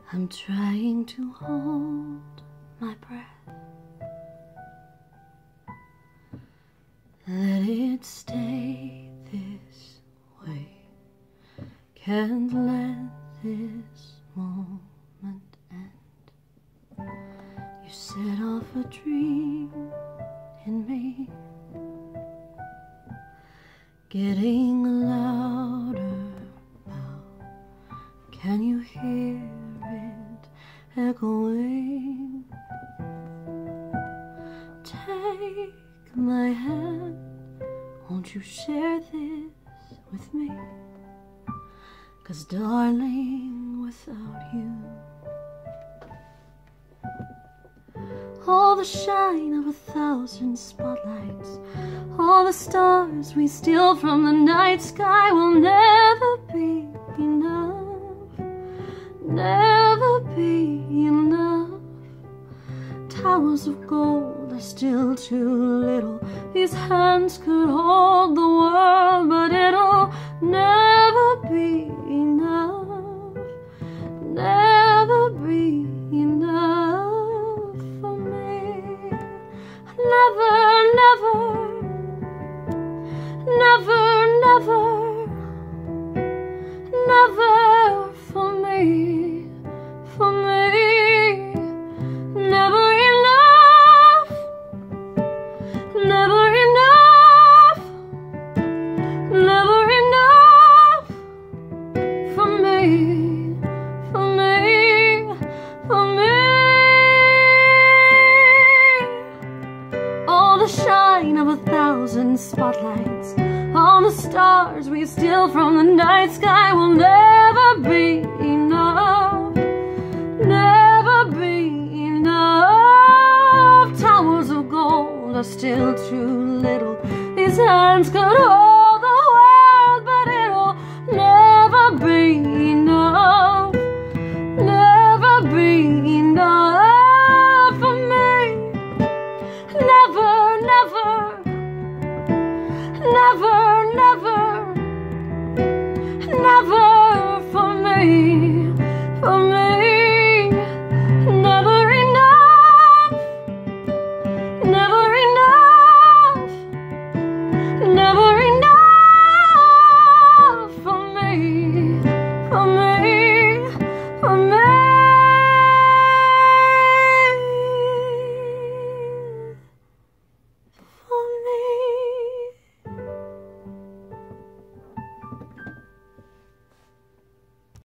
I'm trying to hold my breath. Let it stay this way. Can't let this moment end. You set off a dream in me, getting louder now. Can you hear it echoing? Take my hand, won't you share this with me? 'Cause darling, without you, all the shine of 1,000 spotlights, all the stars we steal from the night sky will never be enough, never be enough. Towers of gold are still too little. These hands could hold the world, but it'll never be enough, never be enough for me. Never, never, never, never, never for me, for me. Never enough, never enough, never enough for me, for me, for me. All the shine of 1,000 spotlights, all the stars we steal from the night sky will never be